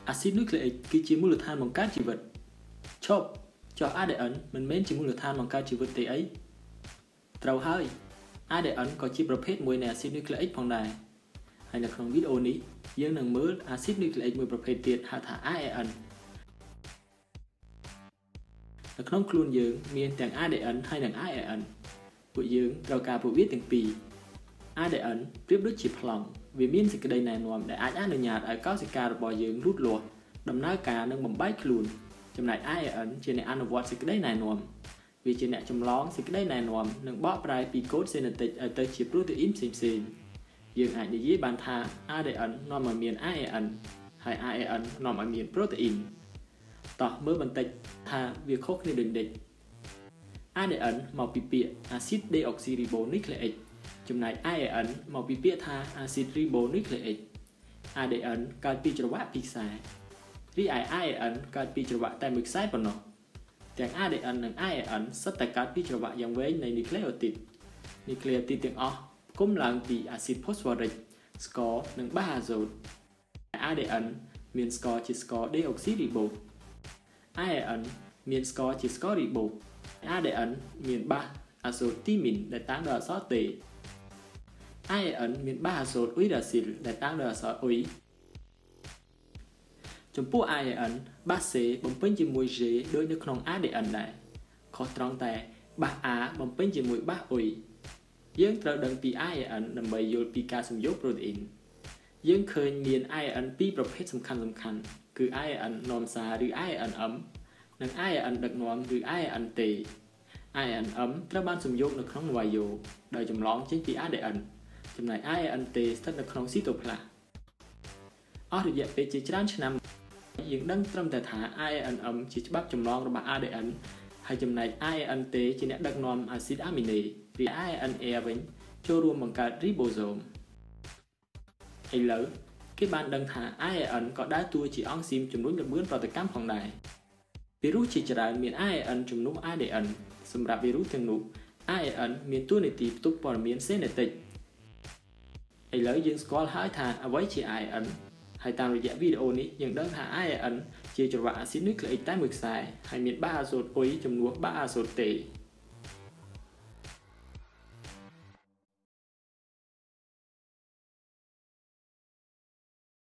axit nucleic គឺជាមូលដ្ឋានបង្កើតជីវិតឈប់ចុះ ADN មិនមែនជាមូលដ្ឋានបង្កើតជីវិតទេអីត្រូវហើយ ADN ក៏ជាប្រភេទមួយនៃ axit nucleic ផងដែរហើយនៅក្នុងវីដេអូនេះយើងនឹងមើល axit nucleic មួយប្រភេទទៀតហៅថា ARN នៅក្នុងខ្លួនយើងមានទាំង ADN ហើយនិង ARN ពួកយើងត្រូវការពួកវាទាំងពីរ ADN ប្រៀបដូចជាប្លង់វាមានសេចក្តីណែនាំដែលអាចអនុញ្ញាតឲ្យកោសិការបស់យើងលូតលាស់ដំណើរការនិងបំបែកខ្លួនចំណែក ARN ជាអ្នកអនុវត្តសេចក្តីណែនាំវាជាអ្នកចម្លងសេចក្តីណែនាំនិងបកប្រែពីកូដ genetic ឲ្យទៅជាប្រូតេអ៊ីនផ្សេងៗយើងអាចនិយាយបានថា ADN នាំឲ្យមាន ARN ហើយ ARN នាំឲ្យមានប្រូតេអ៊ីនតោះមើលបន្តិចថាវាខុសគ្នាដូចនេះ ADN មកពីពាក្យ acid deoxyribonucleic ចំណែក ARN មកពីពាក្យថា acid ribonucleic ADN កើតពីច្រវាក់ពីរខ្សែរីឯ ARN កើតពីច្រវាក់តែមួយខ្សែប៉ុណ្ណោះទាំង ADN និង ARN សុទ្ធតែកើតពីច្រវាក់យ៉ាងវែងនៃ nucleotide ទាំងអស់គុំឡើងពី acid phosphoric ស្ករនិងបាសអាសូត ADN មានស្ករជាស្ករ deoxyribo ARN មានស្ករជាស្ករ ribo ADN មានបាសអាសូត thymine ដែលតាំងដោយអក្សរ T ARN មានបាសអាសូត uracil ដែលតាំងដោយអក្សរ U ចំពោះ ARN បាស C បំពេញជាមួយ G ដូចនៅក្នុង ADN ដែរខុសត្រង់តែបាស A បំពេញជាមួយបាស U យើងត្រូវដឹងពី ARN ដើម្បីយល់ពីការសំយោគប្រូតេអ៊ីនយើងឃើញមាន ARN ពីរប្រភេទសំខាន់គឺ ARN នាំសារឬ ARNM និង ARN ដឹកនាំឬ ARNT ARNM ត្រូវបានសំយោគនៅក្នុងណូវ៉ាយ៉ូដោយចម្លងចេញពី ADN ចំណែក ARNT ស្ថិតនៅក្នុងស៊ីតូផ្លាសអស់រយៈពេលជាច្រើនឆ្នាំយើងដឹងត្រឹមតែថា ARNM ជាច្បាប់ចម្លងរបស់ ADN ហើយចំណែក ARNT ជាអ្នកដឹកនាំអាស៊ីតអាមីណេរី ARNA វិញចូលរួមបង្កើត ribosome ឥឡូវគេបានដឹងថា ARN ក៏ដើរតួជាអង់ស៊ីមជំរុញល្បឿនប្រតិកម្មផងដែរវីរុសជាច្រើនមាន ARN ជំនួស ADN សម្រាប់វីរុសទាំងនោះ ARN មានតួនាទីផ្ទុកព័ត៌មាន genetic ឥឡូវយើងស្គាល់ហើយថាអ្វីជា ARN ហើយតាមរយៈវីដេអូនេះយើងដឹងថា ARN ជាច្រវាក់អាស៊ីតនុយក្លេអ៊ិកតែមួយខ្សែហើយមានបាសអាសូត U ជំនួសបាសអាសូត T